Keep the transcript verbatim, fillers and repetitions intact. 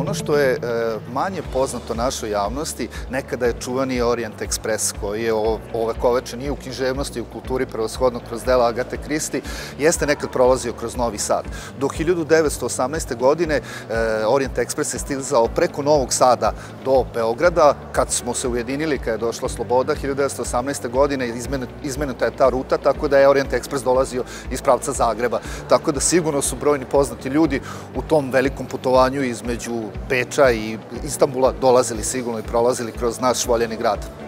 ono što je manje poznato našoj javnosti, nekada je čuvani Orient Express, koji je ovekovečen i u književnosti i u kulturi, prevashodno kroz dela Agate Kristi, jeste nekad prolazio kroz Novi Sad. Do hiljadu devetsto osamnaeste. godine Orient Express je stizao preko Novog Sada do Beograda. Kad smo se ujedinili, kad je došla sloboda, hiljadu devetsto osamnaeste. godine izmenuta je ta ruta, tako da je Orient Express dolazio iz pravca Zagreba. Tako da sigurno su brojni poznati ljudi u tom velikom putovanju između Beča i Istanbula dolazili sigurno i prolazili kroz naš voljeni grad.